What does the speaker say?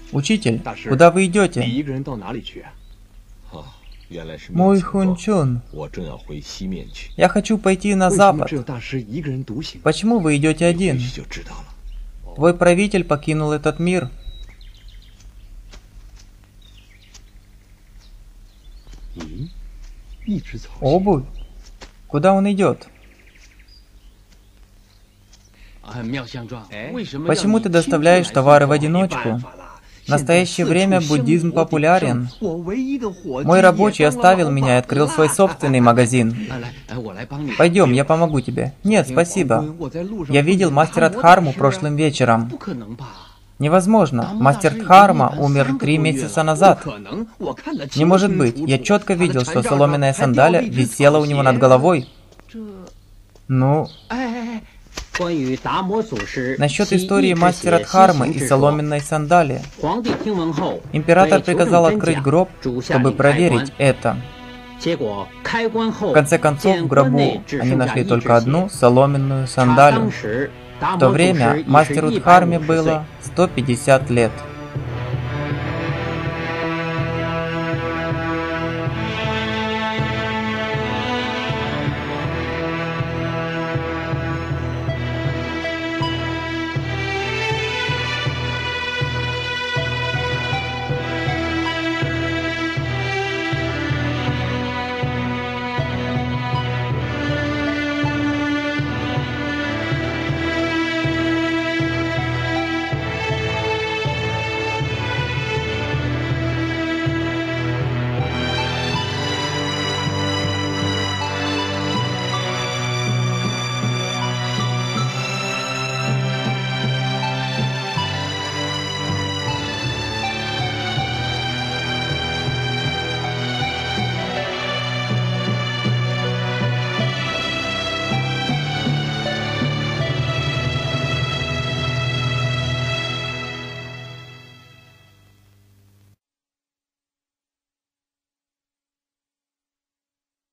Учитель, куда вы идете? Мой Хунчун, я хочу пойти на запад. Почему вы идете один? Твой правитель покинул этот мир. Обувь? Куда он идет? Почему ты доставляешь товары в одиночку? В настоящее время буддизм популярен. Мой рабочий оставил меня и открыл свой собственный магазин. Пойдем, я помогу тебе. Нет, спасибо. Я видел мастера Дхарму прошлым вечером. Невозможно. Мастер Дхарма умер 3 месяца назад. Не может быть. Я четко видел, что соломенная сандалия висела у него над головой. Ну... Насчет истории мастера Дхармы и соломенной сандалии. Император приказал открыть гроб, чтобы проверить это. В конце концов, в гробу они нашли только одну соломенную сандалию. В то время мастеру Дхарме было 150 лет.